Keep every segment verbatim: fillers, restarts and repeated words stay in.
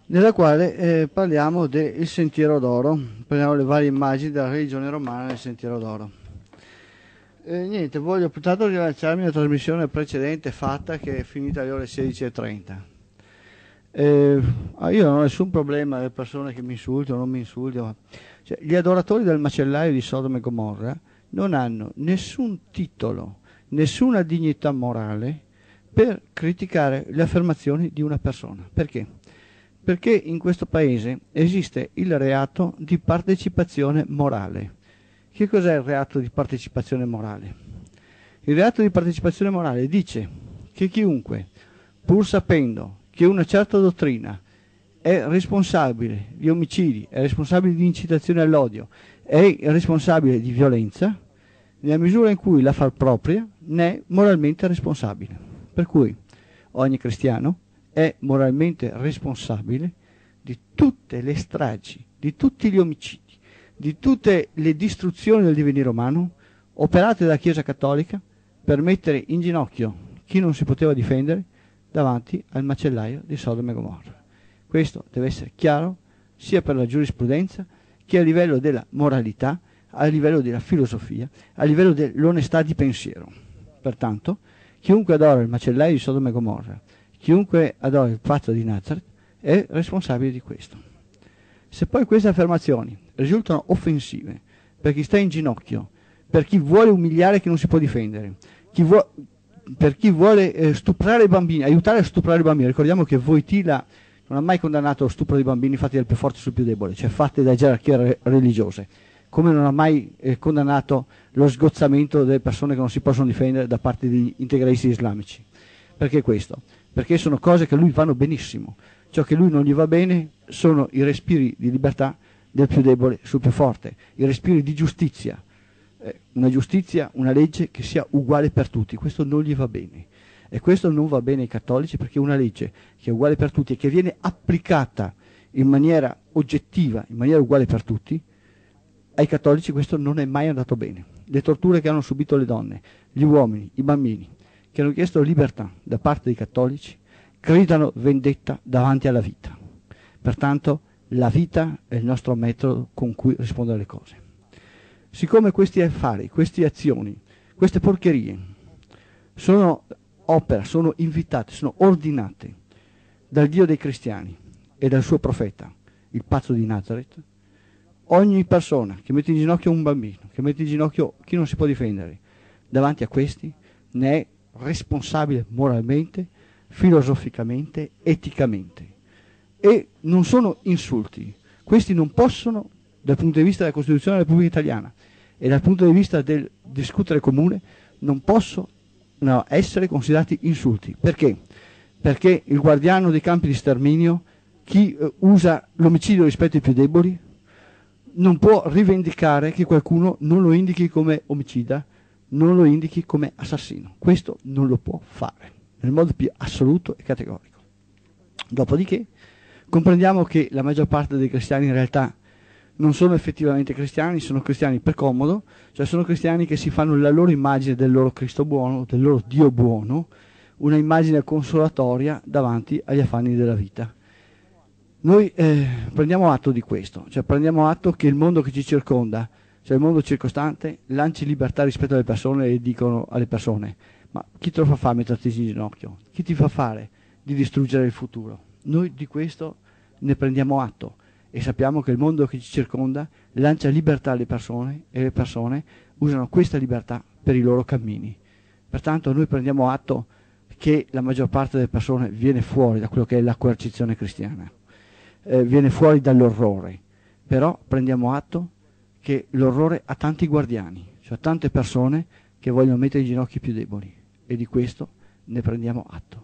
nella quale eh, parliamo del Sentiero d'Oro, prendiamo le varie immagini della religione romana nel Sentiero d'Oro. Eh, niente, voglio piuttosto rilanciarmi la trasmissione precedente fatta, che è finita alle ore sedici e trenta. Eh, io non ho nessun problema delle persone che mi insultano o non mi insultano, cioè, gli adoratori del macellaio di Sodoma e Gomorra non hanno nessun titolo, nessuna dignità morale per criticare le affermazioni di una persona. Perché? Perché in questo paese esiste il reato di partecipazione morale. Che cos'è il reato di partecipazione morale? Il reato di partecipazione morale dice che chiunque, pur sapendo che una certa dottrina è responsabile di omicidi, è responsabile di incitazione all'odio, è responsabile di violenza, nella misura in cui la fa propria, ne è moralmente responsabile. Per cui ogni cristiano è moralmente responsabile di tutte le stragi, di tutti gli omicidi, di tutte le distruzioni del divenire umano operate dalla Chiesa Cattolica per mettere in ginocchio chi non si poteva difendere davanti al macellaio di Sodoma e Gomorra. Questo deve essere chiaro sia per la giurisprudenza che a livello della moralità, a livello della filosofia, a livello dell'onestà di pensiero. Pertanto, chiunque adora il macellaio di Sodoma e Gomorra, chiunque adora il pazzo di Nazareth, è responsabile di questo. Se poi queste affermazioni risultano offensive per chi sta in ginocchio, per chi vuole umiliare chi non si può difendere, chi vuole, per chi vuole eh, stuprare i bambini, aiutare a stuprare i bambini, ricordiamo che Wojtyla non ha mai condannato lo stupro dei bambini fatti dal più forte sul più debole, cioè fatti da gerarchie re- religiose, come non ha mai eh, condannato lo sgozzamento delle persone che non si possono difendere da parte degli integralisti islamici. Perché questo? Perché sono cose che a lui vanno benissimo. Ciò che a lui non gli va bene sono i respiri di libertà del più debole sul più forte, i respiri di giustizia, eh, una giustizia, una legge che sia uguale per tutti. Questo non gli va bene. E questo non va bene ai cattolici, perché una legge che è uguale per tutti e che viene applicata in maniera oggettiva, in maniera uguale per tutti, ai cattolici questo non è mai andato bene. Le torture che hanno subito le donne, gli uomini, i bambini, che hanno chiesto libertà da parte dei cattolici, gridano vendetta davanti alla vita. Pertanto la vita è il nostro metodo con cui rispondere alle cose. Siccome questi affari, queste azioni, queste porcherie sono opera, sono invitate, sono ordinate dal Dio dei cristiani e dal suo profeta, il pazzo di Nazareth, ogni persona che mette in ginocchio un bambino, che mette in ginocchio chi non si può difendere, davanti a questi ne è responsabile moralmente, filosoficamente, eticamente. E non sono insulti. Questi non possono, dal punto di vista della Costituzione della Repubblica Italiana e dal punto di vista del discutere comune, non possono no, essere considerati insulti. Perché? Perché il guardiano dei campi di sterminio, chi eh, usa l'omicidio rispetto ai più deboli, non può rivendicare che qualcuno non lo indichi come omicida, non lo indichi come assassino. Questo non lo può fare nel modo più assoluto e categorico. Dopodiché comprendiamo che la maggior parte dei cristiani in realtà non sono effettivamente cristiani, sono cristiani per comodo, cioè sono cristiani che si fanno la loro immagine del loro Cristo buono, del loro Dio buono, una immagine consolatoria davanti agli affanni della vita. Noi eh, prendiamo atto di questo, cioè prendiamo atto che il mondo che ci circonda, cioè il mondo circostante, lanci libertà rispetto alle persone e dicono alle persone: ma chi te lo fa fare metterti in ginocchio? Chi ti fa fare di distruggere il futuro? Noi di questo ne prendiamo atto e sappiamo che il mondo che ci circonda lancia libertà alle persone e le persone usano questa libertà per i loro cammini. Pertanto noi prendiamo atto che la maggior parte delle persone viene fuori da quello che è la coercizione cristiana, eh, viene fuori dall'orrore, però prendiamo atto che l'orrore ha tanti guardiani, cioè tante persone che vogliono mettere in ginocchio i più deboli, e di questo ne prendiamo atto.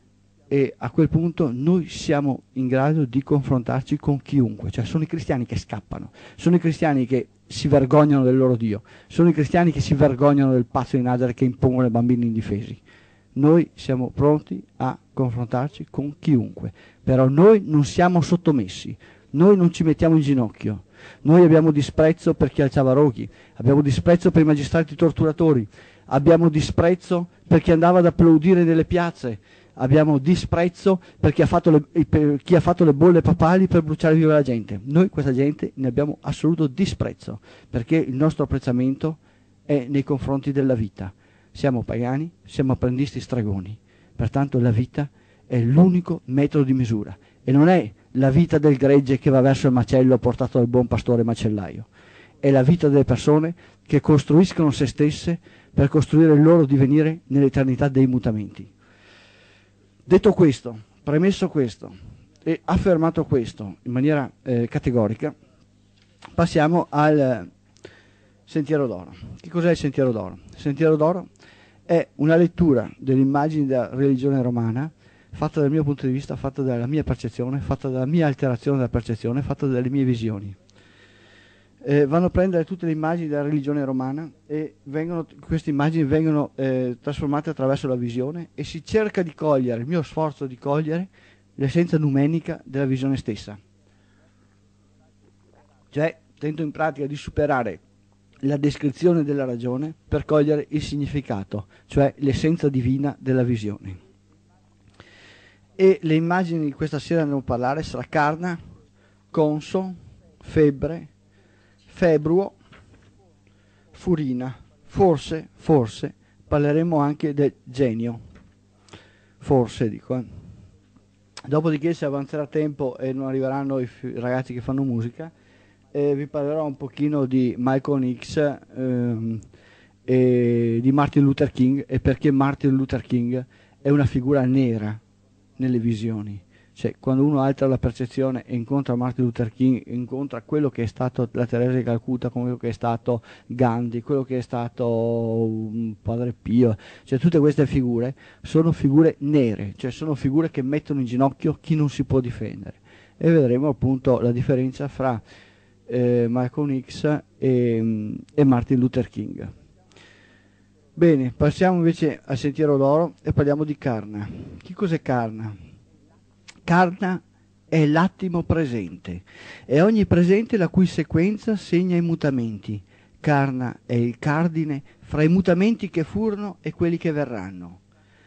E a quel punto noi siamo in grado di confrontarci con chiunque, cioè sono i cristiani che scappano, sono i cristiani che si vergognano del loro Dio, sono i cristiani che si vergognano del pazzo di Nazareth che impongono ai bambini indifesi. Noi siamo pronti a confrontarci con chiunque, però noi non siamo sottomessi, noi non ci mettiamo in ginocchio, noi abbiamo disprezzo per chi alzava roghi, abbiamo disprezzo per i magistrati torturatori, abbiamo disprezzo per chi andava ad applaudire nelle piazze, abbiamo disprezzo per chi ha fatto le, per chi ha fatto le bolle papali per bruciare viva la gente. Noi questa gente ne abbiamo assoluto disprezzo, perché il nostro apprezzamento è nei confronti della vita. Siamo pagani, siamo apprendisti stregoni, pertanto la vita è l'unico metodo di misura e non è la vita del gregge che va verso il macello portato dal buon pastore macellaio, è la vita delle persone che costruiscono se stesse per costruire il loro divenire nell'eternità dei mutamenti. Detto questo, premesso questo e affermato questo in maniera eh, categorica, passiamo al Sentiero d'Oro. Che cos'è il Sentiero d'Oro? Il Sentiero d'Oro è una lettura delle immagini della religione romana, fatta dal mio punto di vista, fatta dalla mia percezione, fatta dalla mia alterazione della percezione, fatta dalle mie visioni. Eh, vanno a prendere tutte le immagini della religione romana e vengono, queste immagini vengono eh, trasformate attraverso la visione e si cerca di cogliere, il mio sforzo di cogliere, l'essenza numenica della visione stessa. Cioè, tento in pratica di superare la descrizione della ragione per cogliere il significato, cioè l'essenza divina della visione. E le immagini di questa sera andiamo a parlare sarà carna, conso, febbre, febbruo, furina. Forse, forse, parleremo anche del genio. Forse, dico. Eh. Dopodiché, se avanzerà tempo e non arriveranno i f- ragazzi che fanno musica, eh, vi parlerò un pochino di Malcolm X ehm, e di Martin Luther King e perché Martin Luther King è una figura nera nelle visioni. Cioè, quando uno altera la percezione e incontra Martin Luther King, incontra quello che è stato la Teresa di Calcutta, quello che è stato Gandhi, quello che è stato um, Padre Pio, cioè tutte queste figure sono figure nere, cioè sono figure che mettono in ginocchio chi non si può difendere. E vedremo appunto la differenza fra eh, Malcolm X e, e Martin Luther King. Bene, passiamo invece al Sentiero d'Oro e parliamo di Karna. Che cos'è Karna? Karna è l'attimo presente, è ogni presente la cui sequenza segna i mutamenti. Karna è il cardine fra i mutamenti che furono e quelli che verranno.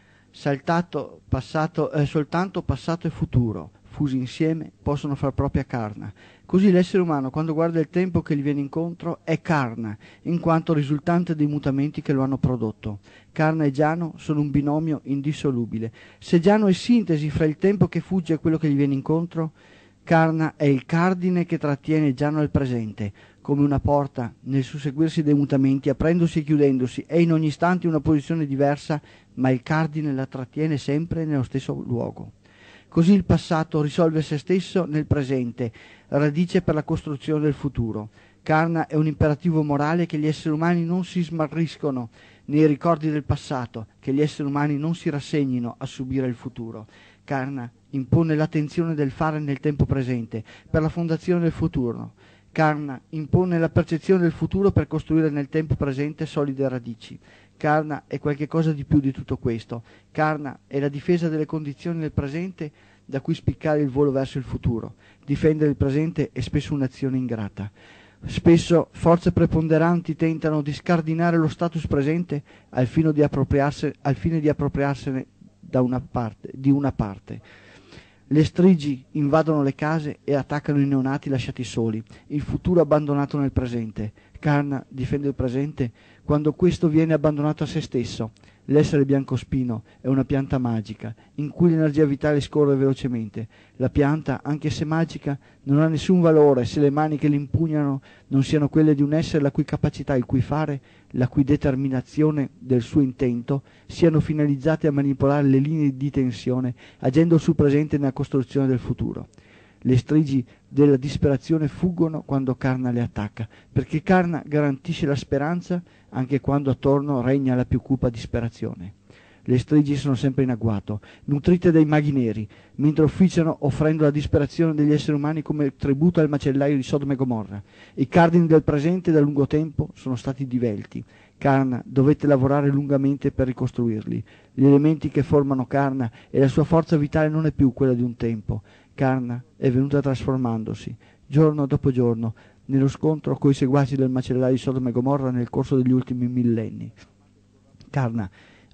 Saltato, passato, eh, soltanto passato e futuro, fusi insieme, possono far propria Karna. Così l'essere umano, quando guarda il tempo che gli viene incontro, è Karna, in quanto risultante dei mutamenti che lo hanno prodotto. Karna e Jano sono un binomio indissolubile. Se Jano è sintesi fra il tempo che fugge e quello che gli viene incontro, Karna è il cardine che trattiene Jano al presente, come una porta nel susseguirsi dei mutamenti, aprendosi e chiudendosi, è in ogni istante una posizione diversa, ma il cardine la trattiene sempre nello stesso luogo. Così il passato risolve se stesso nel presente, radice per la costruzione del futuro. Karna è un imperativo morale che gli esseri umani non si smarriscono nei ricordi del passato, che gli esseri umani non si rassegnino a subire il futuro. Karna impone l'attenzione del fare nel tempo presente per la fondazione del futuro. Karna impone la percezione del futuro per costruire nel tempo presente solide radici. Karna è qualche cosa di più di tutto questo. Karna è la difesa delle condizioni del presente da cui spiccare il volo verso il futuro. Difendere il presente è spesso un'azione ingrata. Spesso forze preponderanti tentano di scardinare lo status presente al fine di appropriarsi, al fine di appropriarsene da una parte, di una parte. Le strigi invadono le case e attaccano i neonati lasciati soli, il futuro abbandonato nel presente. Karna difende il presente quando questo viene abbandonato a se stesso. L'essere biancospino è una pianta magica, in cui l'energia vitale scorre velocemente. La pianta, anche se magica, non ha nessun valore se le mani che l'impugnano non siano quelle di un essere la cui capacità, il cui fare, la cui determinazione del suo intento siano finalizzate a manipolare le linee di tensione, agendo sul presente nella costruzione del futuro. Le strigi della disperazione fuggono quando Karna le attacca, perché Karna garantisce la speranza anche quando attorno regna la più cupa disperazione. Le strigi sono sempre in agguato, nutrite dai maghi neri, mentre ufficiano offrendo la disperazione degli esseri umani come tributo al macellaio di Sodoma e Gomorra. I cardini del presente da lungo tempo sono stati divelti. Karna dovette lavorare lungamente per ricostruirli. Gli elementi che formano Karna e la sua forza vitale non è più quella di un tempo. Karna è venuta trasformandosi, giorno dopo giorno, nello scontro coi seguaci del macellaio di Sodoma e Gomorra nel corso degli ultimi millenni. Karna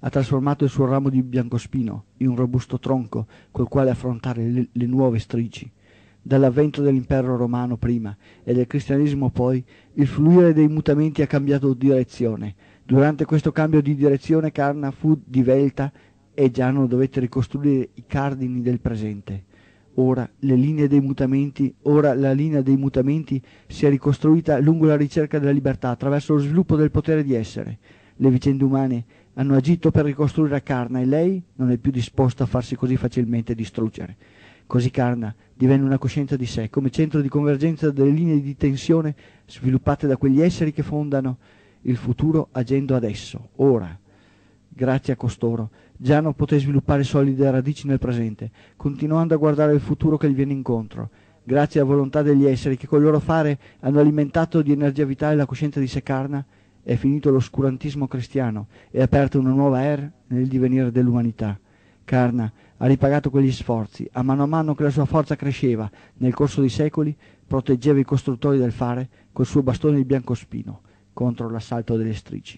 ha trasformato il suo ramo di biancospino in un robusto tronco col quale affrontare le, le nuove strici. Dall'avvento dell'impero romano prima e del cristianesimo poi, il fluire dei mutamenti ha cambiato direzione. Durante questo cambio di direzione Karna fu divelta e Giano dovette ricostruire i cardini del presente. Ora, le linee dei mutamenti, ora la linea dei mutamenti si è ricostruita lungo la ricerca della libertà attraverso lo sviluppo del potere di essere. Le vicende umane hanno agito per ricostruire Karna e lei non è più disposta a farsi così facilmente distruggere. Così Karna divenne una coscienza di sé, come centro di convergenza delle linee di tensione sviluppate da quegli esseri che fondano il futuro agendo adesso, ora. Grazie a costoro, Giano poté sviluppare solide radici nel presente, continuando a guardare il futuro che gli viene incontro. Grazie alla volontà degli esseri che col loro fare hanno alimentato di energia vitale la coscienza di sé Karna, è finito l'oscurantismo cristiano e aperta una nuova era nel divenire dell'umanità. Karna ha ripagato quegli sforzi, a mano a mano che la sua forza cresceva, nel corso dei secoli proteggeva i costruttori del fare col suo bastone di biancospino contro l'assalto delle strici.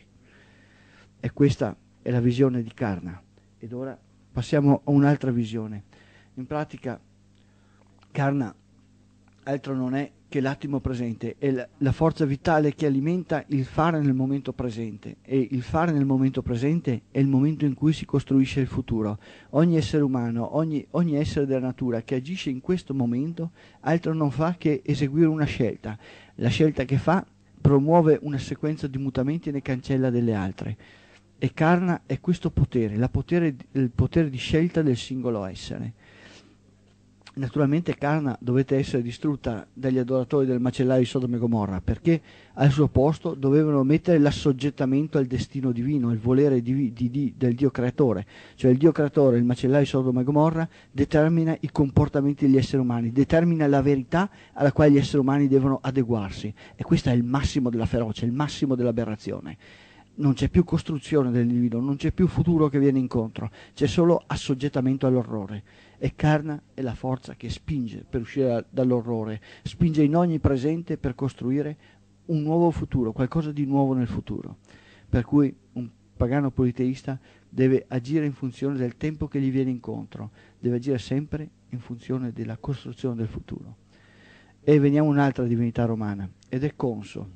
E questa è la visione di Karna. Ed ora passiamo a un'altra visione. In pratica Karna altro non è che l'attimo presente, è la, la forza vitale che alimenta il fare nel momento presente, e il fare nel momento presente è il momento in cui si costruisce il futuro. Ogni essere umano, ogni, ogni essere della natura che agisce in questo momento altro non fa che eseguire una scelta. La scelta che fa promuove una sequenza di mutamenti e ne cancella delle altre. E Karna è questo potere, la potere, il potere di scelta del singolo essere. Naturalmente Karna dovette essere distrutta dagli adoratori del macellaio di Sodoma e Gomorra, perché al suo posto dovevano mettere l'assoggettamento al destino divino, al volere di, di, di, del Dio creatore. Cioè il Dio creatore, il macellaio di Sodoma e Gomorra, determina i comportamenti degli esseri umani, determina la verità alla quale gli esseri umani devono adeguarsi. E questo è il massimo della ferocia, il massimo dell'aberrazione. Non c'è più costruzione dell'individuo, non c'è più futuro che viene incontro, c'è solo assoggettamento all'orrore. E Karna è la forza che spinge per uscire dall'orrore, spinge in ogni presente per costruire un nuovo futuro, qualcosa di nuovo nel futuro. Per cui un pagano politeista deve agire in funzione del tempo che gli viene incontro, deve agire sempre in funzione della costruzione del futuro. E veniamo a un'altra divinità romana, ed è Conso.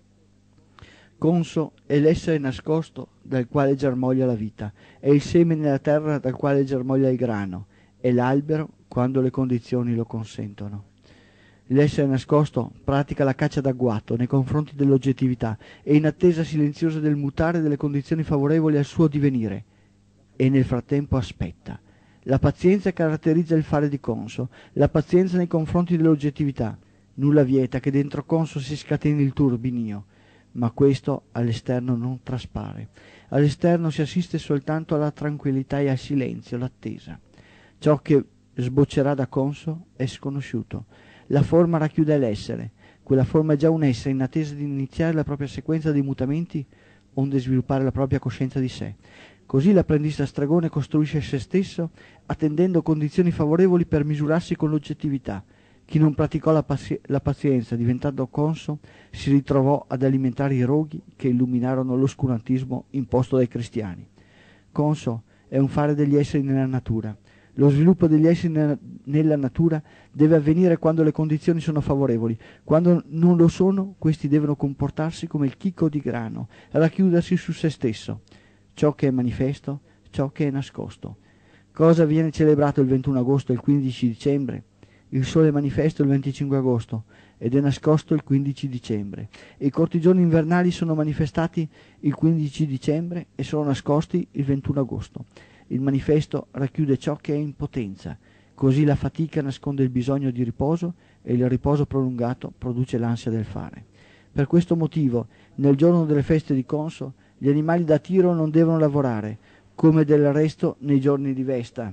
Conso è l'essere nascosto dal quale germoglia la vita, è il seme nella terra dal quale germoglia il grano, è l'albero quando le condizioni lo consentono. L'essere nascosto pratica la caccia d'agguato nei confronti dell'oggettività e in attesa silenziosa del mutare delle condizioni favorevoli al suo divenire, e nel frattempo aspetta. La pazienza caratterizza il fare di Conso, la pazienza nei confronti dell'oggettività. Nulla vieta che dentro Conso si scateni il turbinio, ma questo all'esterno non traspare. All'esterno si assiste soltanto alla tranquillità e al silenzio, l'attesa. Ciò che sboccerà da Conso è sconosciuto. La forma racchiude l'essere. Quella forma è già un essere in attesa di iniziare la propria sequenza di mutamenti, onde sviluppare la propria coscienza di sé. Così l'apprendista stregone costruisce se stesso, attendendo condizioni favorevoli per misurarsi con l'oggettività. Chi non praticò la, pazi- la pazienza diventando Conso si ritrovò ad alimentare i roghi che illuminarono l'oscurantismo imposto dai cristiani. Conso è un fare degli esseri nella natura. Lo sviluppo degli esseri nella, nella natura deve avvenire quando le condizioni sono favorevoli. Quando non lo sono, questi devono comportarsi come il chicco di grano, racchiudersi su se stesso. Ciò che è manifesto, ciò che è nascosto. Cosa viene celebrato il ventuno agosto e il quindici dicembre? Il sole è manifesto il venticinque agosto ed è nascosto il quindici dicembre. E i corti giorni invernali sono manifestati il quindici dicembre e sono nascosti il ventuno agosto. Il manifesto racchiude ciò che è in potenza, così la fatica nasconde il bisogno di riposo e il riposo prolungato produce l'ansia del fare. Per questo motivo, nel giorno delle feste di Conso, gli animali da tiro non devono lavorare, come del resto nei giorni di Vesta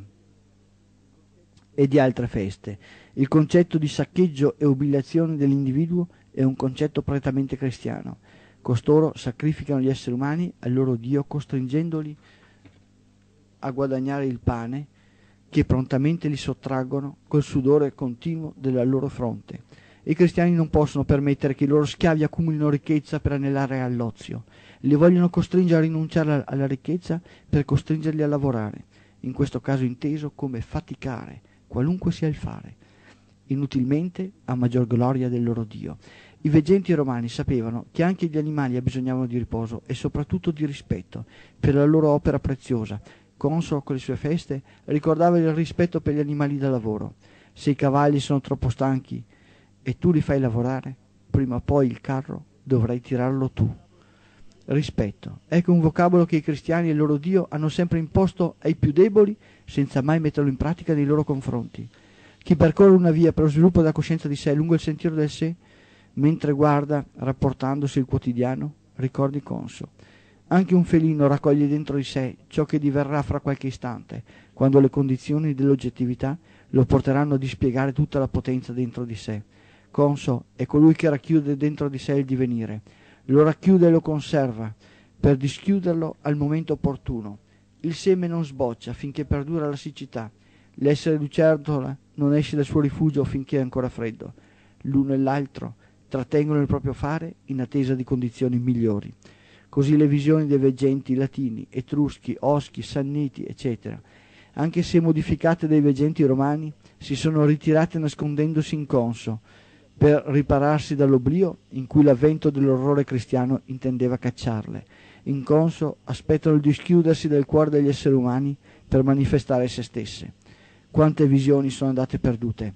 e di altre feste. Il concetto di saccheggio e umiliazione dell'individuo è un concetto prettamente cristiano. Costoro sacrificano gli esseri umani al loro Dio, costringendoli a guadagnare il pane che prontamente li sottraggono col sudore continuo della loro fronte. I cristiani non possono permettere che i loro schiavi accumulino ricchezza per anelare all'ozio. li vogliono costringere a rinunciare alla ricchezza per costringerli a lavorare, in questo caso inteso come faticare, qualunque sia il fare, inutilmente a maggior gloria del loro Dio. I veggenti romani sapevano che anche gli animali abbisognavano di riposo e soprattutto di rispetto per la loro opera preziosa. Conso, con le sue feste, ricordava il rispetto per gli animali da lavoro. Se i cavalli sono troppo stanchi e tu li fai lavorare, prima o poi il carro dovrai tirarlo tu. Rispetto. Ecco un vocabolo che i cristiani e il loro Dio hanno sempre imposto ai più deboli senza mai metterlo in pratica nei loro confronti. Chi percorre una via per lo sviluppo della coscienza di sé lungo il sentiero del sé, mentre guarda, rapportandosi il quotidiano, ricordi Conso. Anche un felino raccoglie dentro di sé ciò che diverrà fra qualche istante, quando le condizioni dell'oggettività lo porteranno a dispiegare tutta la potenza dentro di sé. Conso è colui che racchiude dentro di sé il divenire, lo racchiude e lo conserva, per dischiuderlo al momento opportuno. Il seme non sboccia finché perdura la siccità, l'essere lucertola non esce dal suo rifugio finché è ancora freddo. L'uno e l'altro trattengono il proprio fare in attesa di condizioni migliori. Così le visioni dei veggenti latini, etruschi, oschi, sanniti, eccetera, anche se modificate dai veggenti romani, si sono ritirate nascondendosi in Conso, per ripararsi dall'oblio in cui l'avvento dell'orrore cristiano intendeva cacciarle. In Conso aspettano il dischiudersi del cuore degli esseri umani per manifestare se stesse. Quante visioni sono andate perdute!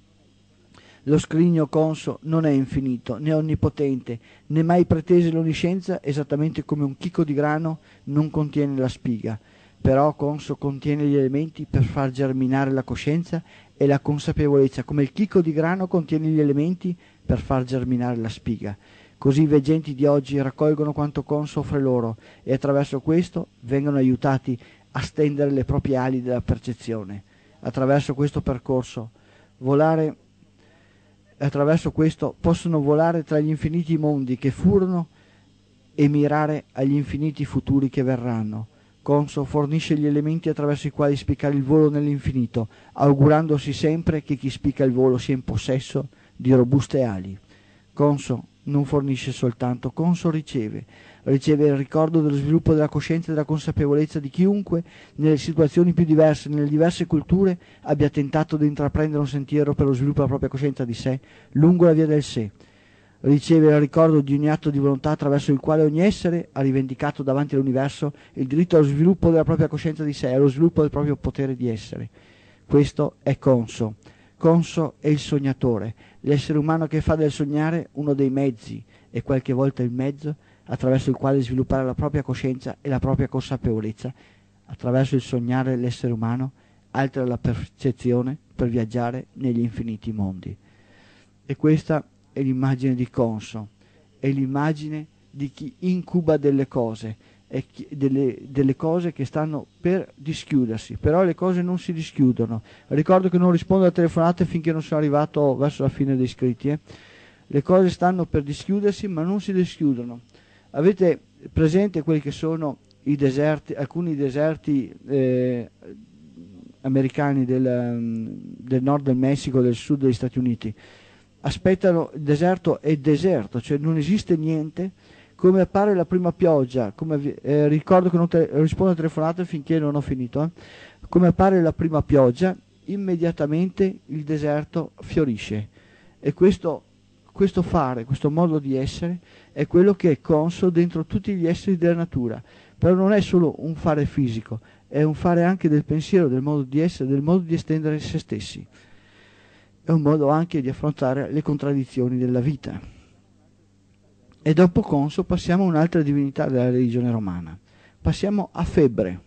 Lo scrigno Conso non è infinito, né onnipotente, né mai pretese l'onniscienza, esattamente come un chicco di grano non contiene la spiga. Però Conso contiene gli elementi per far germinare la coscienza e la consapevolezza, come il chicco di grano contiene gli elementi per far germinare la spiga. Così i veggenti di oggi raccolgono quanto Conso offre loro e attraverso questo vengono aiutati a stendere le proprie ali della percezione. Attraverso questo percorso volare attraverso questo possono volare tra gli infiniti mondi che furono e mirare agli infiniti futuri che verranno. Conso fornisce gli elementi attraverso i quali spiccare il volo nell'infinito, augurandosi sempre che chi spicca il volo sia in possesso di robuste ali. Conso non fornisce soltanto, Conso riceve, riceve il ricordo dello sviluppo della coscienza e della consapevolezza di chiunque, nelle situazioni più diverse, nelle diverse culture, abbia tentato di intraprendere un sentiero per lo sviluppo della propria coscienza di sé, lungo la via del sé. Riceve il ricordo di ogni atto di volontà attraverso il quale ogni essere ha rivendicato davanti all'universo il diritto allo sviluppo della propria coscienza di sé e allo sviluppo del proprio potere di essere. Questo è Conso. Conso è il sognatore, l'essere umano che fa del sognare uno dei mezzi, e qualche volta il mezzo, attraverso il quale sviluppare la propria coscienza e la propria consapevolezza. Attraverso il sognare l'essere umano altera la percezione per viaggiare negli infiniti mondi. E questa è l'immagine di Conso, è l'immagine di chi incuba delle cose, è chi, delle, delle cose che stanno per dischiudersi, però le cose non si dischiudono. Ricordo che non rispondo alle telefonate finché non sono arrivato verso la fine dei iscritti. Eh. Le cose stanno per dischiudersi, ma non si dischiudono. Avete presente quelli che sono i deserti, alcuni deserti eh, americani del, del nord del Messico, del sud degli Stati Uniti? Aspettano, il deserto è deserto, cioè non esiste niente. Come appare la prima pioggia, come, eh, ricordo che non te, rispondo alle telefonate finché non ho finito, eh. Come appare la prima pioggia, immediatamente il deserto fiorisce. E questo, questo fare, questo modo di essere, è quello che è conso dentro tutti gli esseri della natura. Però non è solo un fare fisico, è un fare anche del pensiero, del modo di essere, del modo di estendere se stessi. È un modo anche di affrontare le contraddizioni della vita. E dopo Conso passiamo a un'altra divinità della religione romana. Passiamo a Febbre.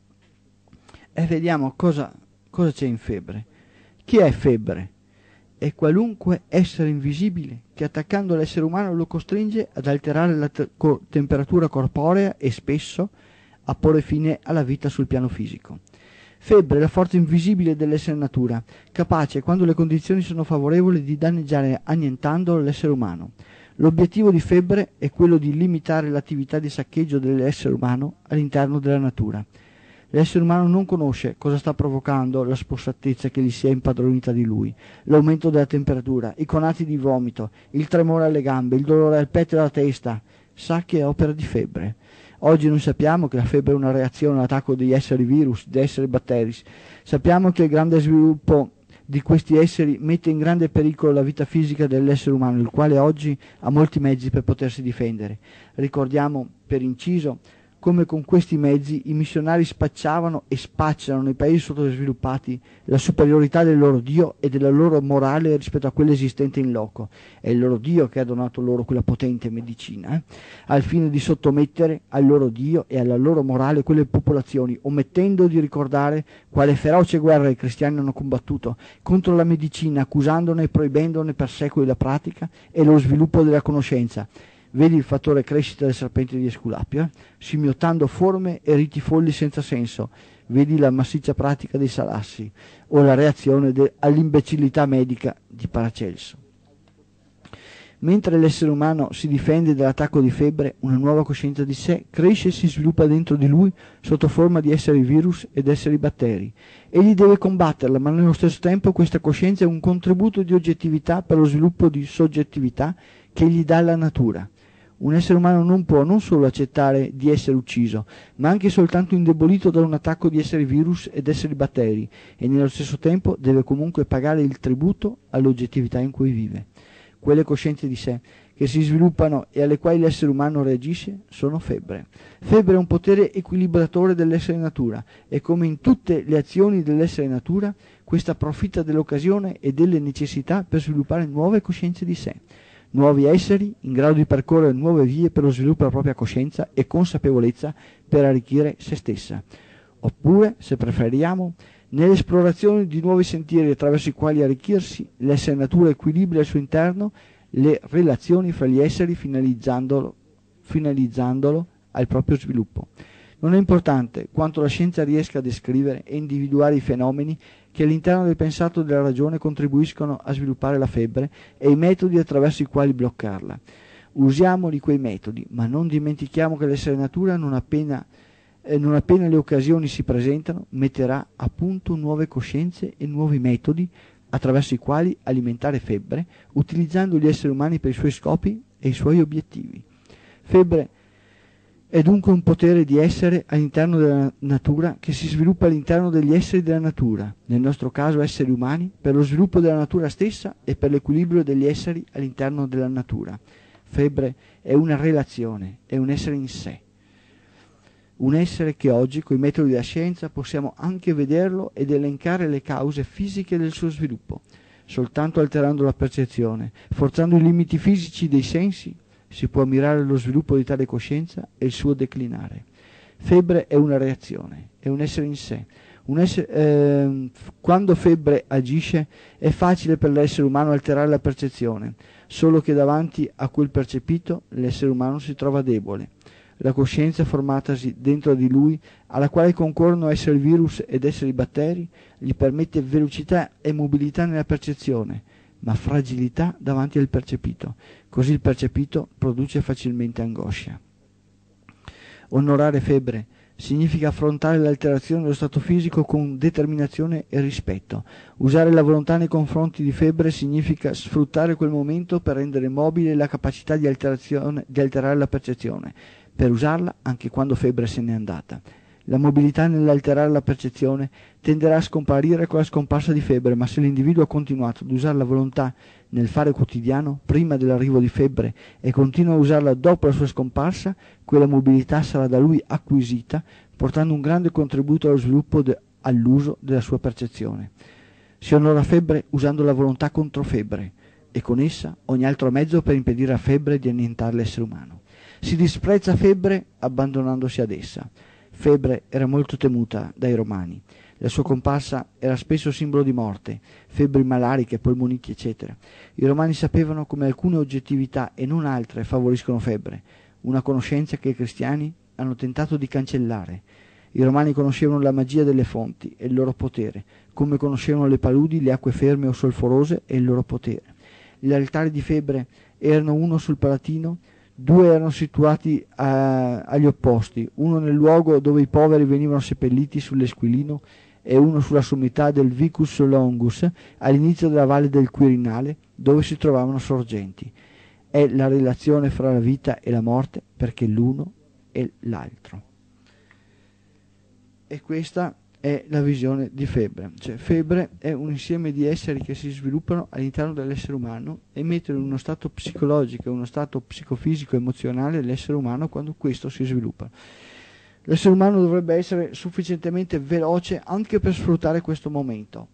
E vediamo cosa, cosa c'è in Febbre. Chi è Febbre? È qualunque essere invisibile che attaccando l'essere umano lo costringe ad alterare la te- co- temperatura corporea e spesso a porre fine alla vita sul piano fisico. Febbre è la forza invisibile dell'essere natura, capace, quando le condizioni sono favorevoli, di danneggiare annientando l'essere umano. L'obiettivo di Febbre è quello di limitare l'attività di saccheggio dell'essere umano all'interno della natura. L'essere umano non conosce cosa sta provocando la spossatezza che gli si è impadronita di lui, l'aumento della temperatura, i conati di vomito, il tremore alle gambe, il dolore al petto e alla testa. Sa che è opera di Febbre. Oggi noi sappiamo che la febbre è una reazione all'attacco degli esseri virus, degli esseri batteri. Sappiamo che il grande sviluppo di questi esseri mette in grande pericolo la vita fisica dell'essere umano, il quale oggi ha molti mezzi per potersi difendere. Ricordiamo, per inciso, come con questi mezzi i missionari spacciavano e spacciano nei paesi sottosviluppati la superiorità del loro Dio e della loro morale rispetto a quella esistente in loco. È il loro Dio che ha donato loro quella potente medicina, eh? al fine di sottomettere al loro Dio e alla loro morale quelle popolazioni, omettendo di ricordare quale feroce guerra i cristiani hanno combattuto contro la medicina, accusandone e proibendone per secoli la pratica e lo sviluppo della conoscenza. Vedi il fattore crescita del serpente di Esculapio, eh? Scimmiottando forme e riti folli senza senso. Vedi la massiccia pratica dei Salassi o la reazione de- all'imbecillità medica di Paracelso. Mentre l'essere umano si difende dall'attacco di febbre, una nuova coscienza di sé cresce e si sviluppa dentro di lui sotto forma di esseri virus ed esseri batteri. Egli deve combatterla, ma nello stesso tempo questa coscienza è un contributo di oggettività per lo sviluppo di soggettività che gli dà la natura. Un essere umano non può non solo accettare di essere ucciso, ma anche soltanto indebolito da un attacco di esseri virus ed esseri batteri, e nello stesso tempo deve comunque pagare il tributo all'oggettività in cui vive. Quelle coscienze di sé che si sviluppano e alle quali l'essere umano reagisce sono febbre. Febbre è un potere equilibratore dell'essere natura, e come in tutte le azioni dell'essere natura, questa approfitta dell'occasione e delle necessità per sviluppare nuove coscienze di sé. Nuovi esseri in grado di percorrere nuove vie per lo sviluppo della propria coscienza e consapevolezza per arricchire se stessa. Oppure, se preferiamo, nell'esplorazione di nuovi sentieri attraverso i quali arricchirsi, l'essere natura equilibra al suo interno le relazioni fra gli esseri finalizzandolo, finalizzandolo al proprio sviluppo. Non è importante quanto la scienza riesca a descrivere e individuare i fenomeni che all'interno del pensato e della ragione contribuiscono a sviluppare la febbre e i metodi attraverso i quali bloccarla. Usiamoli quei metodi, ma non dimentichiamo che l'essere natura, non appena, eh, non appena le occasioni si presentano, metterà a punto nuove coscienze e nuovi metodi attraverso i quali alimentare febbre, utilizzando gli esseri umani per i suoi scopi e i suoi obiettivi. Febbre è dunque un potere di essere all'interno della natura che si sviluppa all'interno degli esseri della natura, nel nostro caso esseri umani, per lo sviluppo della natura stessa e per l'equilibrio degli esseri all'interno della natura. Febbre è una relazione, è un essere in sé. Un essere che oggi, con i metodi della scienza, possiamo anche vederlo ed elencare le cause fisiche del suo sviluppo. Soltanto alterando la percezione, forzando i limiti fisici dei sensi, si può ammirare lo sviluppo di tale coscienza e il suo declinare. Febbre è una reazione, è un essere in sé. Un essere, eh, quando febbre agisce è facile per l'essere umano alterare la percezione, solo che davanti a quel percepito l'essere umano si trova debole. La coscienza formatasi dentro di lui, alla quale concorrono esseri virus ed esseri batteri, gli permette velocità e mobilità nella percezione, ma fragilità davanti al percepito. Così il percepito produce facilmente angoscia. Onorare febbre significa affrontare l'alterazione dello stato fisico con determinazione e rispetto. Usare la volontà nei confronti di febbre significa sfruttare quel momento per rendere mobile la capacità di, alterazione, di alterare la percezione, per usarla anche quando febbre se n'è andata. La mobilità nell'alterare la percezione tenderà a scomparire con la scomparsa di febbre, ma se l'individuo ha continuato ad usare la volontà nel fare quotidiano prima dell'arrivo di febbre e continua a usarla dopo la sua scomparsa, quella mobilità sarà da lui acquisita, portando un grande contributo allo sviluppo de- all'uso della sua percezione. Si onora febbre usando la volontà contro febbre e con essa ogni altro mezzo per impedire a febbre di annientare l'essere umano. Si disprezza febbre abbandonandosi ad essa. Febbre era molto temuta dai romani. La sua comparsa era spesso simbolo di morte, febbri malariche, polmoniti, eccetera. I romani sapevano come alcune oggettività e non altre favoriscono febbre, una conoscenza che i cristiani hanno tentato di cancellare. I romani conoscevano la magia delle fonti e il loro potere, come conoscevano le paludi, le acque ferme o solforose e il loro potere. Gli altari di febbre erano uno sul Palatino, due erano situati a, agli opposti, uno nel luogo dove i poveri venivano seppelliti sull'Esquilino e uno sulla sommità del Vicus Longus all'inizio della valle del Quirinale, dove si trovavano sorgenti. È la relazione fra la vita e la morte, perché l'uno e l'altro. E questa è la visione di febbre. Cioè, febbre è un insieme di esseri che si sviluppano all'interno dell'essere umano e mettono in uno stato psicologico, uno stato psicofisico, emozionale l'essere umano quando questo si sviluppa. L'essere umano dovrebbe essere sufficientemente veloce anche per sfruttare questo momento.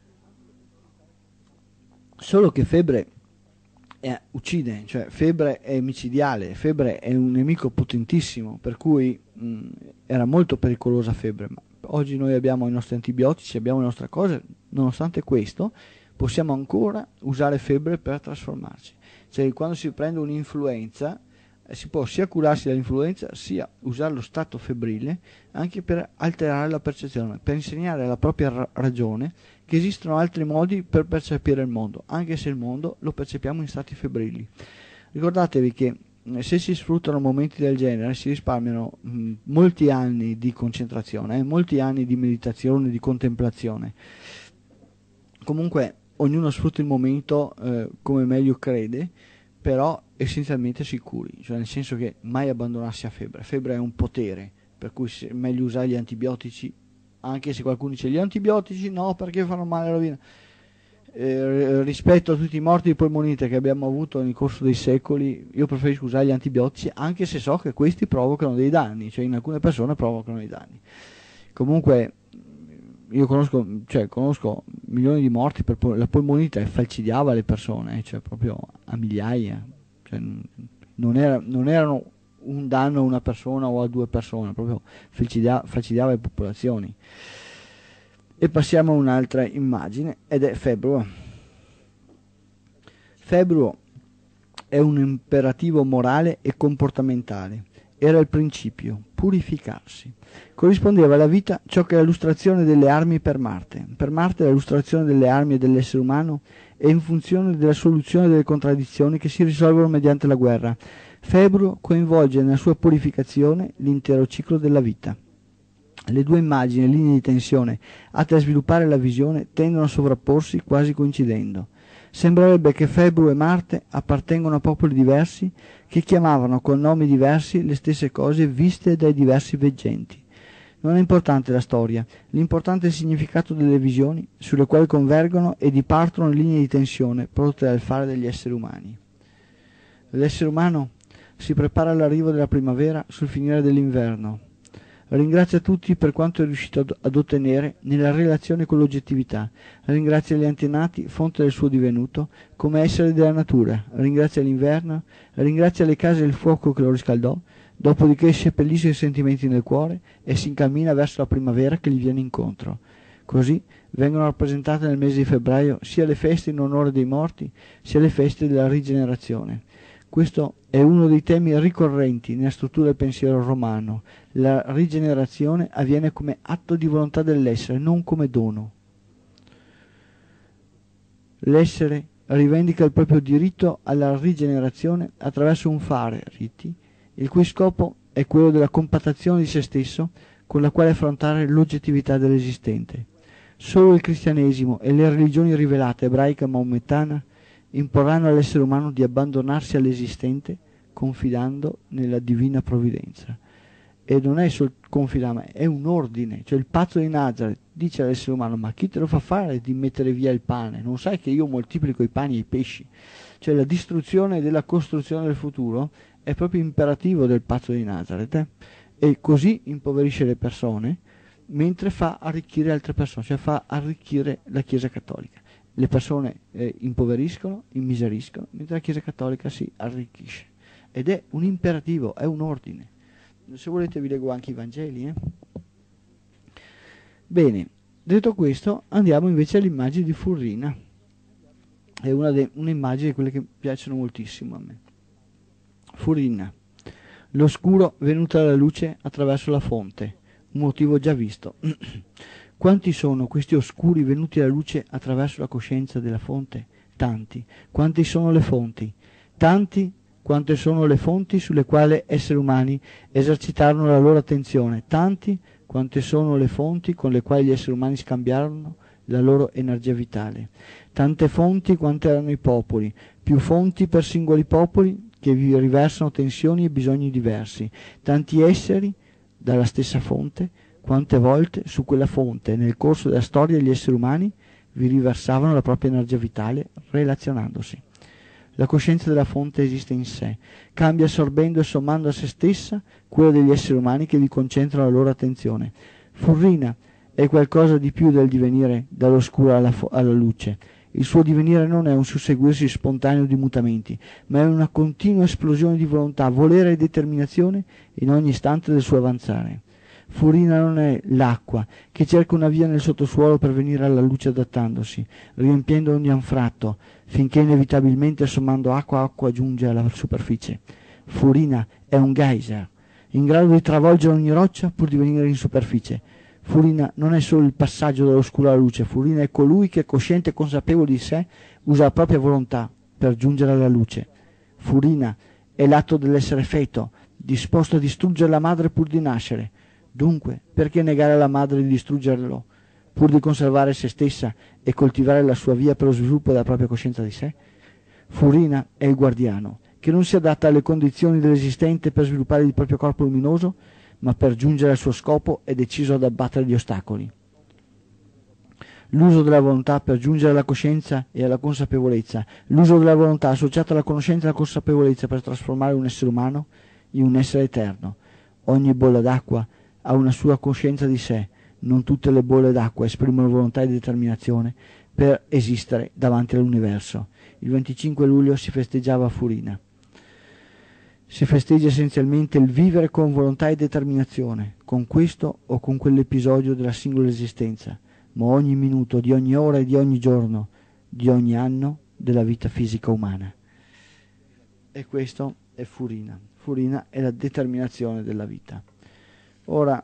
Solo che febbre è, uccide, cioè febbre è micidiale, febbre è un nemico potentissimo, per cui mh, era molto pericolosa febbre, ma oggi noi abbiamo i nostri antibiotici, abbiamo le nostre cose, nonostante questo possiamo ancora usare febbre per trasformarci. Cioè quando si prende un'influenza si può sia curarsi dall'influenza sia usare lo stato febbrile anche per alterare la percezione, per insegnare alla propria ra- ragione che esistono altri modi per percepire il mondo, anche se il mondo lo percepiamo in stati febbrili. Ricordatevi che eh, se si sfruttano momenti del genere si risparmiano mh, molti anni di concentrazione, eh, molti anni di meditazione, di contemplazione. Comunque ognuno sfrutta il momento eh, come meglio crede, però essenzialmente sicuri, cioè nel senso che mai abbandonarsi a febbre. Febbre è un potere, per cui è meglio usare gli antibiotici, anche se qualcuno dice gli antibiotici no perché fanno male alla vita. Eh, rispetto a tutti i morti di polmonite che abbiamo avuto nel corso dei secoli, io preferisco usare gli antibiotici anche se so che questi provocano dei danni, cioè in alcune persone provocano dei danni. Comunque io conosco, cioè, conosco milioni di morti per pol- la polmonite, falcidiava le persone, cioè proprio a migliaia, cioè, non, era, non erano un danno a una persona o a due persone, proprio falcidia- falcidiava le popolazioni. E passiamo a un'altra immagine ed è Februo. Februo è un imperativo morale e comportamentale. Era il principio, purificarsi. Corrispondeva alla vita ciò che è l'illustrazione delle armi per Marte. Per Marte l'illustrazione delle armi e dell'essere umano è in funzione della soluzione delle contraddizioni che si risolvono mediante la guerra. Februo coinvolge nella sua purificazione l'intero ciclo della vita. Le due immagini e linee di tensione atte a sviluppare la visione tendono a sovrapporsi quasi coincidendo. Sembrerebbe che Februo e Marte appartengono a popoli diversi che chiamavano con nomi diversi le stesse cose viste dai diversi veggenti. Non è importante la storia, l'importante è il significato delle visioni sulle quali convergono e dipartono linee di tensione prodotte dal fare degli esseri umani. L'essere umano si prepara all'arrivo della primavera sul finire dell'inverno. Ringrazia tutti per quanto è riuscito ad, ad ottenere nella relazione con l'oggettività. Ringrazia gli antenati, fonte del suo divenuto, come essere della natura. Ringrazia l'inverno, ringrazia le case e il fuoco che lo riscaldò, dopodiché seppellisce i sentimenti nel cuore e si incammina verso la primavera che gli viene incontro. Così vengono rappresentate nel mese di febbraio sia le feste in onore dei morti, sia le feste della rigenerazione. Questo è uno dei temi ricorrenti nella struttura del pensiero romano. La rigenerazione avviene come atto di volontà dell'essere, non come dono. L'essere rivendica il proprio diritto alla rigenerazione attraverso un fare, riti, il cui scopo è quello della compattazione di se stesso con la quale affrontare l'oggettività dell'esistente. Solo il cristianesimo e le religioni rivelate ebraica e maomettana imporranno all'essere umano di abbandonarsi all'esistente confidando nella divina provvidenza. E non è solo confidare, è un ordine. Cioè il pazzo di Nazareth dice all'essere umano: ma chi te lo fa fare di mettere via il pane? Non sai che io moltiplico i pani e i pesci? Cioè la distruzione della costruzione del futuro è proprio imperativo del pazzo di Nazareth, eh? E così impoverisce le persone mentre fa arricchire altre persone, cioè fa arricchire la Chiesa Cattolica. Le persone eh, impoveriscono, immiseriscono, mentre la Chiesa Cattolica si arricchisce. Ed è un imperativo, è un ordine. Se volete vi leggo anche i Vangeli. Eh? Bene, detto questo, andiamo invece all'immagine di Furrina. È una de- un'immagine di quelle che piacciono moltissimo a me. Furrina, l'oscuro venuto alla luce attraverso la fonte, un motivo già visto. Quanti sono questi oscuri venuti alla luce attraverso la coscienza della fonte? Tanti. Quanti sono le fonti? Tanti quante sono le fonti sulle quali esseri umani esercitarono la loro attenzione. Tanti quante sono le fonti con le quali gli esseri umani scambiarono la loro energia vitale. Tante fonti quante erano i popoli, più fonti per singoli popoli che vi riversano tensioni e bisogni diversi, tanti esseri dalla stessa fonte, quante volte su quella fonte nel corso della storia gli esseri umani vi riversavano la propria energia vitale relazionandosi. La coscienza della fonte esiste in sé, cambia assorbendo e sommando a se stessa quella degli esseri umani che vi concentrano la loro attenzione. Furrina è qualcosa di più del divenire dall'oscuro alla, fo- alla luce. Il suo divenire non è un susseguirsi spontaneo di mutamenti, ma è una continua esplosione di volontà, volere e determinazione in ogni istante del suo avanzare. Furrina non è l'acqua che cerca una via nel sottosuolo per venire alla luce adattandosi, riempiendo ogni anfratto, finché inevitabilmente sommando acqua acqua giunge alla superficie. Furrina è un geyser, in grado di travolgere ogni roccia pur di venire in superficie. Furrina non è solo il passaggio dall'oscuro alla luce, Furrina è colui che, cosciente e consapevole di sé, usa la propria volontà per giungere alla luce. Furrina è l'atto dell'essere feto, disposto a distruggere la madre pur di nascere. Dunque, perché negare alla madre di distruggerlo, pur di conservare se stessa e coltivare la sua via per lo sviluppo della propria coscienza di sé? Furrina è il guardiano, che non si adatta alle condizioni dell'esistente per sviluppare il proprio corpo luminoso, ma per giungere al suo scopo è deciso ad abbattere gli ostacoli. L'uso della volontà per giungere alla coscienza e alla consapevolezza, l'uso della volontà associato alla conoscenza e alla consapevolezza per trasformare un essere umano in un essere eterno. Ogni bolla d'acqua ha una sua coscienza di sé, non tutte le bolle d'acqua esprimono volontà e determinazione per esistere davanti all'universo. Il venticinque luglio si festeggiava a Furrina. Si festeggia essenzialmente il vivere con volontà e determinazione, con questo o con quell'episodio della singola esistenza, ma ogni minuto di ogni ora e di ogni giorno, di ogni anno della vita fisica umana. E questo è Furrina. Furrina è la determinazione della vita. Ora,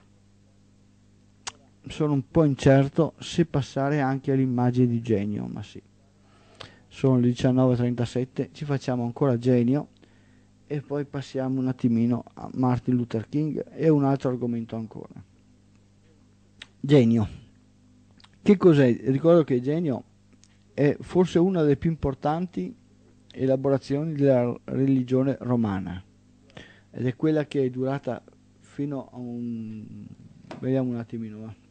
sono un po' incerto se passare anche all'immagine di Genio, ma sì. Sono le diciannove e trentasette, ci facciamo ancora Genio e poi passiamo un attimino a Martin Luther King e un altro argomento ancora. Genio. Che cos'è? Ricordo che Genio è forse una delle più importanti elaborazioni della religione romana ed è quella che è durata fino a un... vediamo un attimino. Va.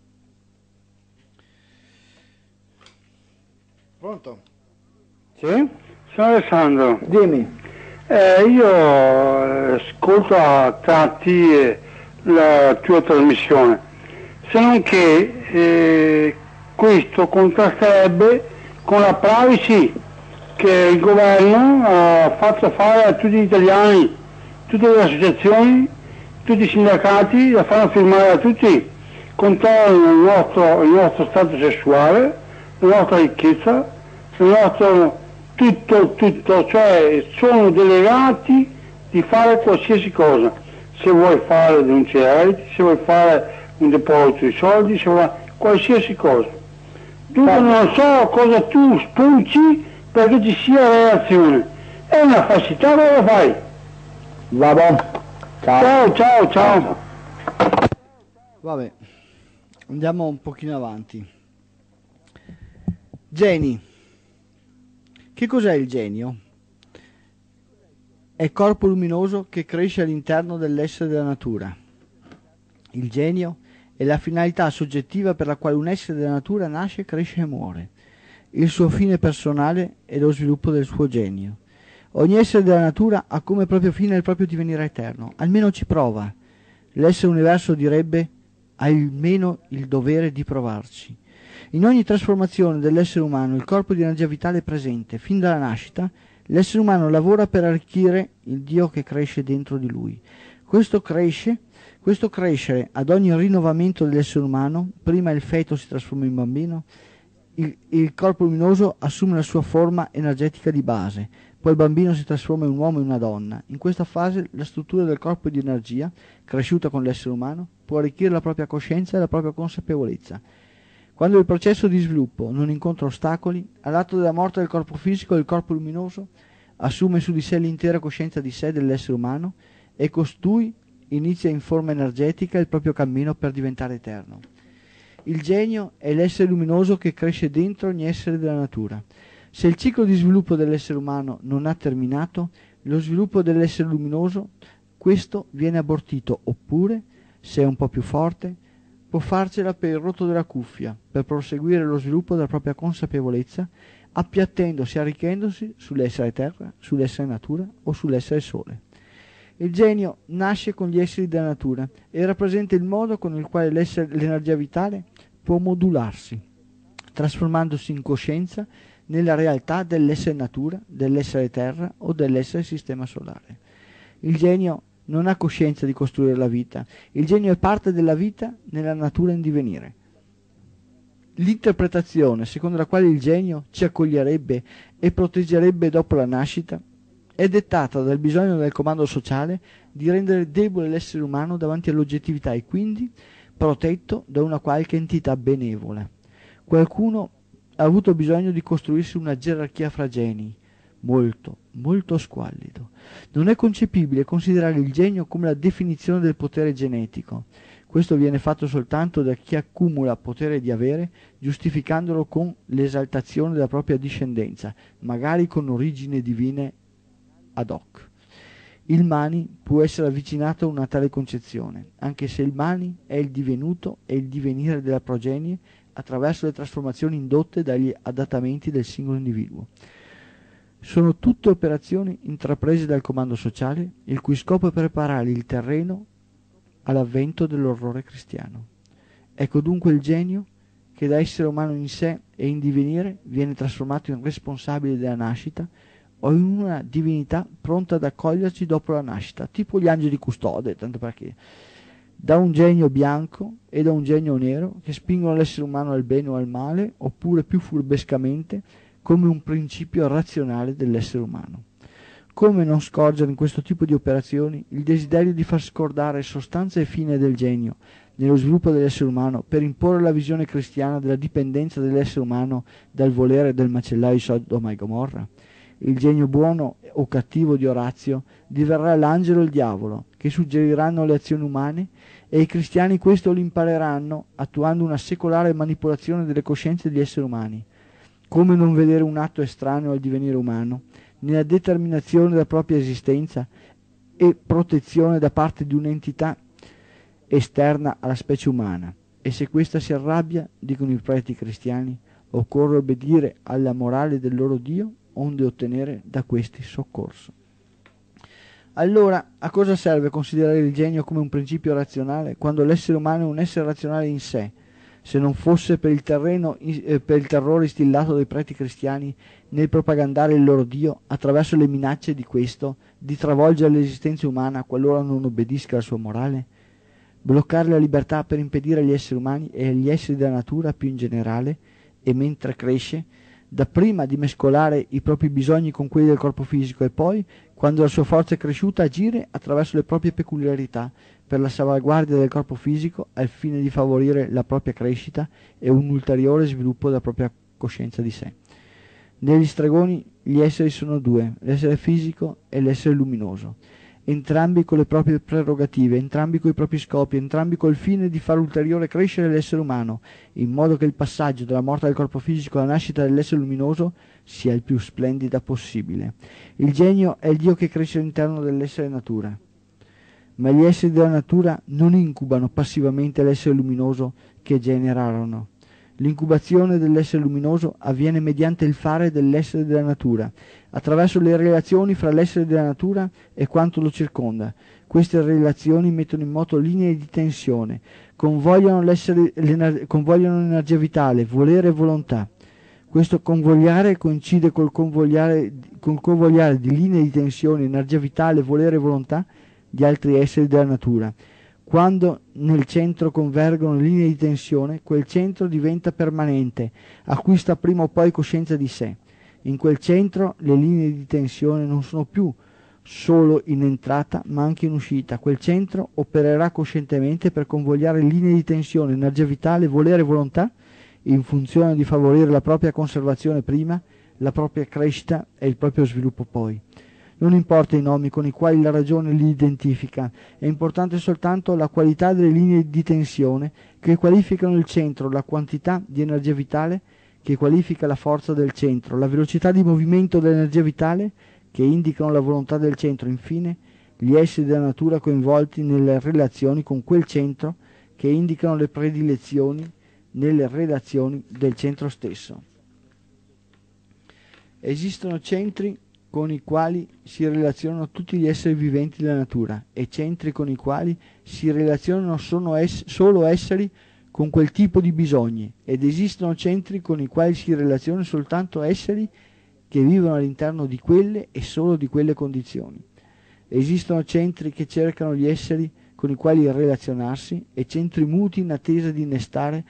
Pronto? Sì? Sono Alessandro. Dimmi. Eh, io ascolto a tratti eh, la tua trasmissione, se non che eh, questo contrasterebbe con la privacy che il governo ha fatto fare a tutti gli italiani, tutte le associazioni, tutti i sindacati, la fanno firmare a tutti, controllano il nostro, il nostro stato sessuale, la nostra ricchezza, il nostro tutto, tutto, cioè sono delegati di fare qualsiasi cosa. Se vuoi fare denunce redditi, se vuoi fare un deposito di soldi, se vuoi qualsiasi cosa. Dunque non so cosa tu spunci perché ci sia reazione. È una falsità, cosa lo fai? Va bene. Ciao, ciao, ciao. Vabbè, andiamo un pochino avanti. Geni. Che cos'è il genio? È corpo luminoso che cresce all'interno dell'essere della natura. Il genio è la finalità soggettiva per la quale un essere della natura nasce, cresce e muore. Il suo fine personale è lo sviluppo del suo genio. Ogni essere della natura ha come proprio fine il proprio divenire eterno, almeno ci prova. L'essere universo direbbe almeno il dovere di provarci. In ogni trasformazione dell'essere umano il corpo di energia vitale è presente. Fin dalla nascita l'essere umano lavora per arricchire il Dio che cresce dentro di lui. Questo cresce, questo crescere ad ogni rinnovamento dell'essere umano, prima il feto si trasforma in bambino, il, il corpo luminoso assume la sua forma energetica di base, poi il bambino si trasforma in un uomo e una donna. In questa fase la struttura del corpo di energia, cresciuta con l'essere umano, può arricchire la propria coscienza e la propria consapevolezza. Quando il processo di sviluppo non incontra ostacoli, all'atto della morte del corpo fisico, il corpo luminoso assume su di sé l'intera coscienza di sé dell'essere umano e costui inizia in forma energetica il proprio cammino per diventare eterno. Il genio è l'essere luminoso che cresce dentro ogni essere della natura. Se il ciclo di sviluppo dell'essere umano non ha terminato, lo sviluppo dell'essere luminoso, questo viene abortito, oppure, se è un po' più forte, può farcela per il rotto della cuffia, per proseguire lo sviluppo della propria consapevolezza, appiattendosi, arricchendosi sull'essere terra, sull'essere natura o sull'essere sole. Il genio nasce con gli esseri della natura e rappresenta il modo con il quale l'energia vitale può modularsi, trasformandosi in coscienza nella realtà dell'essere natura, dell'essere terra o dell'essere sistema solare. Il genio non ha coscienza di costruire la vita, il genio è parte della vita nella natura in divenire. L'interpretazione secondo la quale il genio ci accoglierebbe e proteggerebbe dopo la nascita è dettata dal bisogno del comando sociale di rendere debole l'essere umano davanti all'oggettività e quindi protetto da una qualche entità benevola. Qualcuno ha avuto bisogno di costruirsi una gerarchia fra geni, molto, molto squallido. Non è concepibile considerare il genio come la definizione del potere genetico. Questo viene fatto soltanto da chi accumula potere di avere, giustificandolo con l'esaltazione della propria discendenza, magari con origini divine ad hoc. Il Mani può essere avvicinato a una tale concezione, anche se il Mani è il divenuto e il divenire della progenie attraverso le trasformazioni indotte dagli adattamenti del singolo individuo. Sono tutte operazioni intraprese dal comando sociale, il cui scopo è preparare il terreno all'avvento dell'orrore cristiano. Ecco dunque il genio che da essere umano in sé e in divenire viene trasformato in responsabile della nascita o in una divinità pronta ad accoglierci dopo la nascita, tipo gli angeli custode, tanto perché, da un genio bianco e da un genio nero che spingono l'essere umano al bene o al male, oppure più furbescamente come un principio razionale dell'essere umano. Come non scorgere in questo tipo di operazioni il desiderio di far scordare sostanza e fine del genio nello sviluppo dell'essere umano per imporre la visione cristiana della dipendenza dell'essere umano dal volere del macellaio di Sodoma e Gomorra? Il genio buono o cattivo di Orazio diverrà l'angelo e il diavolo, che suggeriranno le azioni umane, e i cristiani questo lo impareranno attuando una secolare manipolazione delle coscienze degli esseri umani. Come non vedere un atto estraneo al divenire umano, nella determinazione della propria esistenza e protezione da parte di un'entità esterna alla specie umana? E se questa si arrabbia, dicono i preti cristiani, occorre obbedire alla morale del loro Dio, onde ottenere da questi soccorso. Allora, a cosa serve considerare il genio come un principio razionale, quando l'essere umano è un essere razionale in sé, se non fosse per il, terreno, eh, per il terrore instillato dai preti cristiani nel propagandare il loro Dio attraverso le minacce di questo di travolgere l'esistenza umana qualora non obbedisca alla sua morale? Bloccare la libertà per impedire agli esseri umani e agli esseri della natura più in generale, e mentre cresce, dapprima di mescolare i propri bisogni con quelli del corpo fisico e poi, quando la sua forza è cresciuta, agire attraverso le proprie peculiarità per la salvaguardia del corpo fisico al fine di favorire la propria crescita e un ulteriore sviluppo della propria coscienza di sé. Negli stregoni gli esseri sono due, l'essere fisico e l'essere luminoso, entrambi con le proprie prerogative, entrambi con i propri scopi, entrambi col fine di far ulteriore crescere l'essere umano, in modo che il passaggio dalla morte del corpo fisico alla nascita dell'essere luminoso sia il più splendida possibile. Il genio è il Dio che cresce all'interno dell'essere natura, ma gli esseri della natura non incubano passivamente l'essere luminoso che generarono. L'incubazione dell'essere luminoso avviene mediante il fare dell'essere della natura, attraverso le relazioni fra l'essere della natura e quanto lo circonda. Queste relazioni mettono in moto linee di tensione, convogliano, l'essere, convogliano l'energia vitale, volere e volontà. Questo convogliare coincide col convogliare, col convogliare di linee di tensione, energia vitale, volere e volontà di altri esseri della natura. Quando nel centro convergono linee di tensione, quel centro diventa permanente, acquista prima o poi coscienza di sé. In quel centro le linee di tensione non sono più solo in entrata, ma anche in uscita. Quel centro opererà coscientemente per convogliare linee di tensione, energia vitale, volere e volontà, in funzione di favorire la propria conservazione prima, la propria crescita e il proprio sviluppo poi. Non importa i nomi con i quali la ragione li identifica, è importante soltanto la qualità delle linee di tensione che qualificano il centro, la quantità di energia vitale che qualifica la forza del centro, la velocità di movimento dell'energia vitale che indicano la volontà del centro, infine gli esseri della natura coinvolti nelle relazioni con quel centro, che indicano le predilezioni nelle relazioni del centro stesso. Esistono centri con i quali si relazionano tutti gli esseri viventi della natura e centri con i quali si relazionano sono es- solo esseri con quel tipo di bisogni, ed esistono centri con i quali si relazionano soltanto esseri che vivono all'interno di quelle e solo di quelle condizioni. Esistono centri che cercano gli esseri con i quali relazionarsi e centri muti in attesa di innestare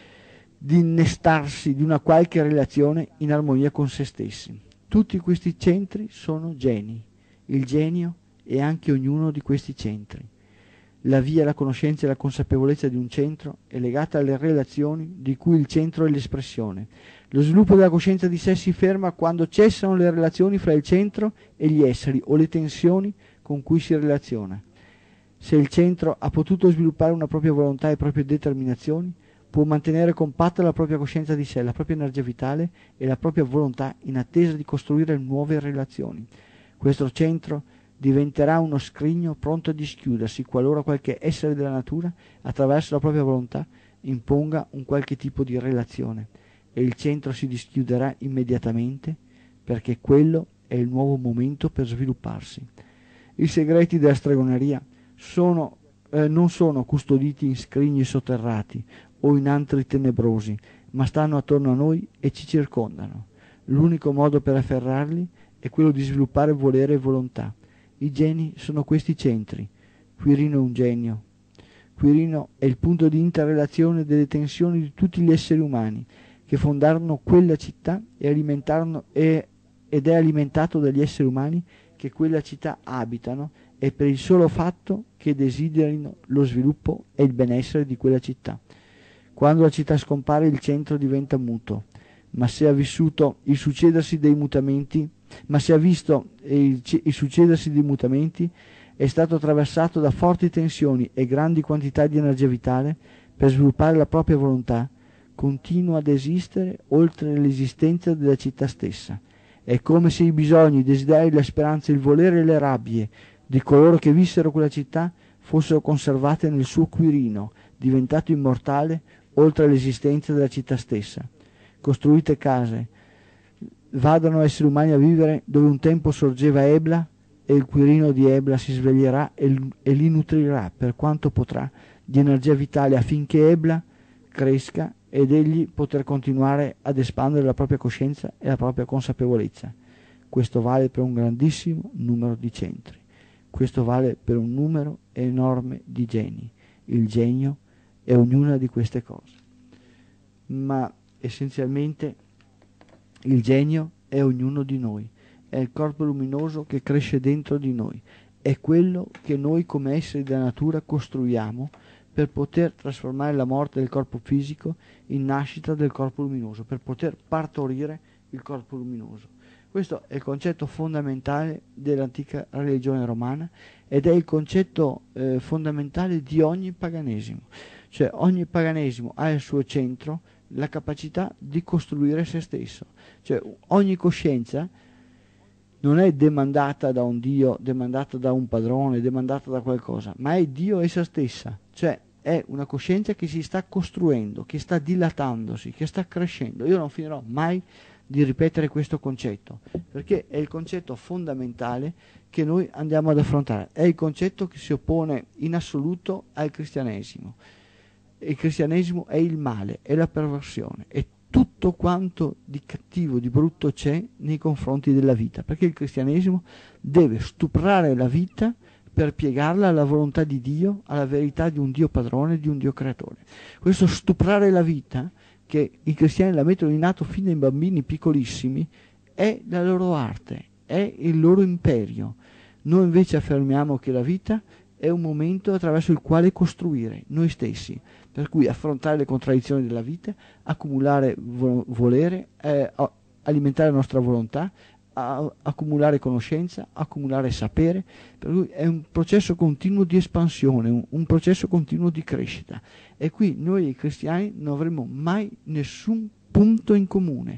di innestarsi di una qualche relazione in armonia con se stessi. Tutti questi centri sono geni. Il genio è anche ognuno di questi centri. La via, la conoscenza e la consapevolezza di un centro è legata alle relazioni di cui il centro è l'espressione. Lo sviluppo della coscienza di sé si ferma quando cessano le relazioni fra il centro e gli esseri o le tensioni con cui si relaziona. Se il centro ha potuto sviluppare una propria volontà e proprie determinazioni, può mantenere compatta la propria coscienza di sé, la propria energia vitale e la propria volontà in attesa di costruire nuove relazioni. Questo centro diventerà uno scrigno pronto a dischiudersi qualora qualche essere della natura, attraverso la propria volontà, imponga un qualche tipo di relazione, e il centro si dischiuderà immediatamente, perché quello è il nuovo momento per svilupparsi. I segreti della stregoneria sono, eh, non sono custoditi in scrigni sotterrati o in antri tenebrosi, ma stanno attorno a noi e ci circondano. L'unico modo per afferrarli è quello di sviluppare volere e volontà. I geni sono questi centri. Quirino è un genio. Quirino è il punto di interrelazione delle tensioni di tutti gli esseri umani che fondarono quella città e alimentarono, e, ed è alimentato dagli esseri umani che quella città abitano, e per il solo fatto che desiderino lo sviluppo e il benessere di quella città. Quando la città scompare, il centro diventa muto, ma se ha vissuto il succedersi dei mutamenti, ma se ha visto il, il succedersi dei mutamenti, è stato attraversato da forti tensioni e grandi quantità di energia vitale per sviluppare la propria volontà, continua ad esistere oltre l'esistenza della città stessa. È come se i bisogni, i desideri, le speranze, il volere e le rabbie di coloro che vissero quella città fossero conservate nel suo Quirino, diventato immortale oltre l'esistenza della città stessa. Costruite case, vadano esseri umani a vivere dove un tempo sorgeva Ebla, e il Quirino di Ebla si sveglierà e, e li nutrirà per quanto potrà di energia vitale, affinché Ebla cresca ed egli poter continuare ad espandere la propria coscienza e la propria consapevolezza. Questo vale per un grandissimo numero di centri. Questo vale per un numero enorme di geni. Il genio è ognuna di queste cose. Ma essenzialmente il genio è ognuno di noi. È il corpo luminoso che cresce dentro di noi. È quello che noi come esseri della natura costruiamo per poter trasformare la morte del corpo fisico in nascita del corpo luminoso, per poter partorire il corpo luminoso. Questo è il concetto fondamentale dell'antica religione romana ed è il concetto eh, fondamentale di ogni paganesimo. Cioè ogni paganesimo ha al suo centro la capacità di costruire se stesso. Cioè ogni coscienza non è demandata da un Dio, demandata da un padrone, demandata da qualcosa, ma è Dio essa stessa. Cioè è una coscienza che si sta costruendo, che sta dilatandosi, che sta crescendo. Io non finirò mai di ripetere questo concetto, perché è il concetto fondamentale che noi andiamo ad affrontare, è il concetto che si oppone in assoluto al cristianesimo. Il cristianesimo è il male, è la perversione, è tutto quanto di cattivo, di brutto c'è nei confronti della vita, perché il cristianesimo deve stuprare la vita per piegarla alla volontà di Dio, alla verità di un Dio padrone, di un Dio creatore. Questo stuprare la vita, che i cristiani la mettono in atto fin dai bambini piccolissimi, è la loro arte, è il loro imperio. Noi invece affermiamo che la vita è un momento attraverso il quale costruire noi stessi, per cui affrontare le contraddizioni della vita, accumulare vo- volere, eh, alimentare la nostra volontà, a- accumulare conoscenza, accumulare sapere, per cui è un processo continuo di espansione, un, un processo continuo di crescita. E qui noi cristiani non avremo mai nessun punto in comune.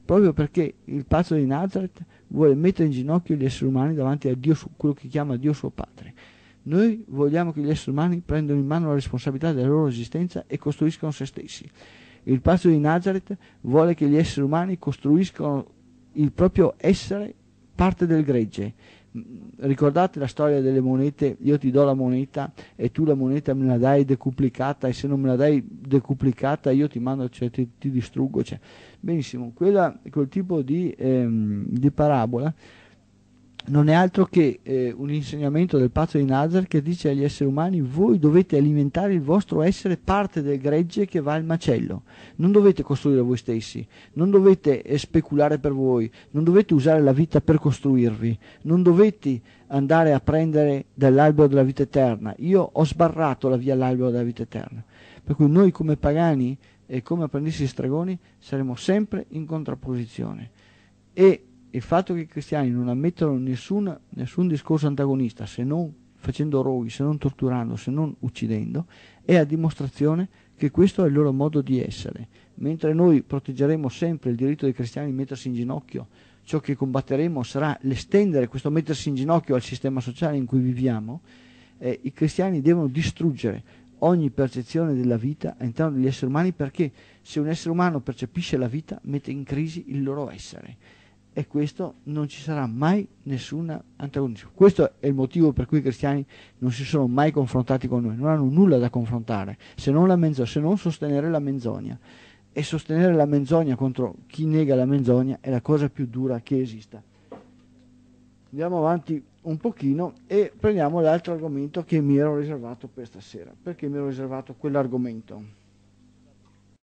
proprio perché il pazzo di Nazareth vuole mettere in ginocchio gli esseri umani davanti a Dio, quello che chiama Dio suo Padre. Noi vogliamo che gli esseri umani prendano in mano la responsabilità della loro esistenza e costruiscano se stessi. Il pazzo di Nazareth vuole che gli esseri umani costruiscano il proprio essere parte del gregge. Ricordate la storia delle monete? Io ti do la moneta e tu la moneta me la dai decuplicata, e se non me la dai decuplicata io ti mando, cioè ti, ti distruggo. Cioè. Benissimo, quella, quel tipo di, ehm, di parabola non è altro che eh, un insegnamento del pazzo di Nazareth che dice agli esseri umani: voi dovete alimentare il vostro essere parte del gregge che va al macello, non dovete costruire voi stessi, non dovete eh, speculare per voi, non dovete usare la vita per costruirvi, non dovete andare a prendere dall'albero della vita eterna. Io ho sbarrato la via all'albero della vita eterna, per cui noi come pagani e come apprendisti stregoni saremo sempre in contrapposizione. E il fatto che i cristiani non ammettono nessun, nessun discorso antagonista, se non facendo roghi, se non torturando, se non uccidendo, è a dimostrazione che questo è il loro modo di essere. Mentre noi proteggeremo sempre il diritto dei cristiani di mettersi in ginocchio, ciò che combatteremo sarà l'estendere questo mettersi in ginocchio al sistema sociale in cui viviamo. Eh, i cristiani devono distruggere ogni percezione della vita all'interno degli esseri umani, perché se un essere umano percepisce la vita mette in crisi il loro essere. E questo non ci sarà mai nessun antagonismo. Questo è il motivo per cui i cristiani non si sono mai confrontati con noi, non hanno nulla da confrontare, se non, la menzogna, se non sostenere la menzogna. E sostenere la menzogna contro chi nega la menzogna è la cosa più dura che esista. Andiamo avanti un pochino e prendiamo l'altro argomento che mi ero riservato per stasera. Perché mi ero riservato quell'argomento?